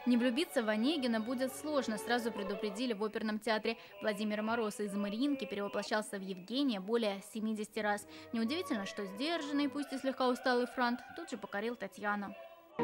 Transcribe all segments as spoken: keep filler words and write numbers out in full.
Не влюбиться в Онегина будет сложно, сразу предупредили в оперном театре. Владимир Мороз из Мариинки перевоплощался в Евгения более семидесяти раз. Неудивительно, что сдержанный, пусть и слегка усталый Франт тут же покорил Татьяну.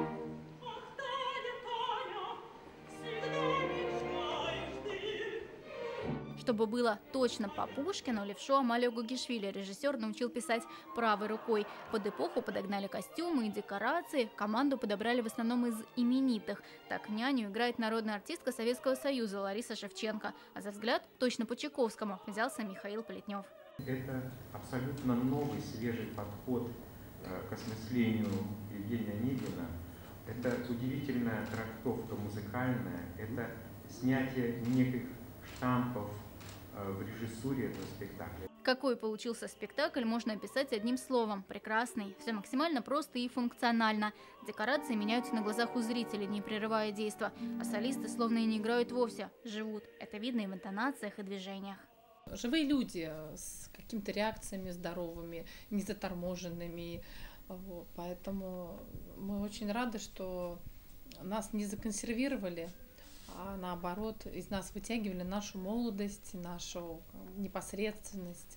Чтобы было точно по Пушкину, левшу Амалию Гугишвили режиссер научил писать правой рукой. Под эпоху подогнали костюмы и декорации, команду подобрали в основном из именитых. Так няню играет народная артистка Советского Союза Лариса Шевченко, а за взгляд точно по Чайковскому взялся Михаил Плетнев. Это абсолютно новый, свежий подход к осмыслению Евгения Онегина. Это удивительная трактовка музыкальная, это снятие неких штампов в режиссуре этого спектакля. Какой получился спектакль, можно описать одним словом – прекрасный. Все максимально просто и функционально. Декорации меняются на глазах у зрителей, не прерывая действа, а солисты словно и не играют вовсе, живут. Это видно и в интонациях, и движениях. Живые люди с какими-то реакциями здоровыми, незаторможенными. Вот. Поэтому мы очень рады, что нас не законсервировали, а наоборот, из нас вытягивали нашу молодость, нашу непосредственность.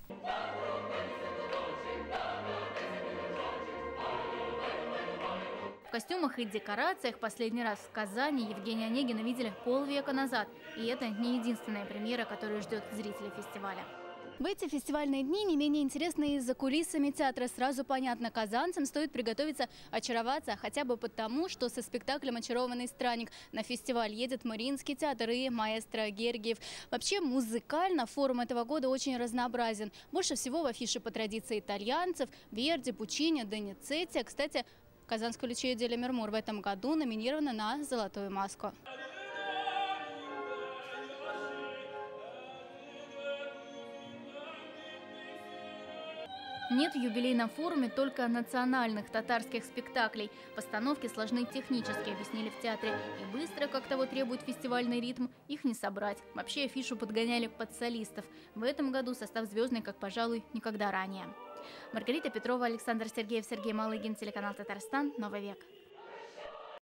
В костюмах и декорациях последний раз в Казани Евгения Онегина видели полвека назад. И это не единственная премьера, которую ждет зрителей фестиваля. В эти фестивальные дни не менее интересные за кулисами театра. Сразу понятно, казанцам стоит приготовиться очароваться хотя бы потому, что со спектаклем «Очарованный странник» на фестиваль едет Мариинский театр и маэстро Гергиев. Вообще музыкально форум этого года очень разнообразен. Больше всего в афише по традиции итальянцев – Верди, Пучини, Доницетти. Кстати, Казанское Лючия Деля Мирмор в этом году номинирована на «Золотую маску». Нет в юбилейном форуме только национальных татарских спектаклей. Постановки сложны технически, объяснили в театре. И быстро, как того требует фестивальный ритм, их не собрать. Вообще афишу подгоняли под солистов. В этом году состав звездный, как, пожалуй, никогда ранее. Маргарита Петрова, Александр Сергеев, Сергей Малыгин, телеканал «Татарстан», Новый век.